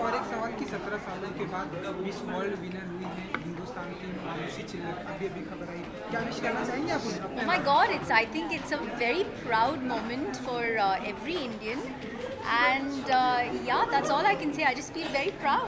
और एक सवाल कि 17 सालों के बाद मिस वर्ल्ड विनर हुई है हिंदुस्तान की मानुषी छिल्लर, अभी अभी खबर आई, क्या विश करना चाहेंगे आप उन्हें? Oh my God, I think it's a very proud moment for every Indian, and yeah, that's all I can say. I just feel very proud.